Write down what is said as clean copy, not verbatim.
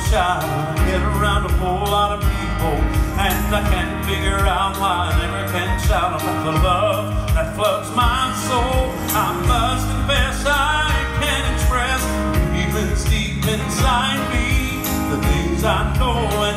child. I get around a whole lot of people, and I can't figure out why I never can shout about the love that floods my soul. I must confess I can't express feelings deep inside me, the things I know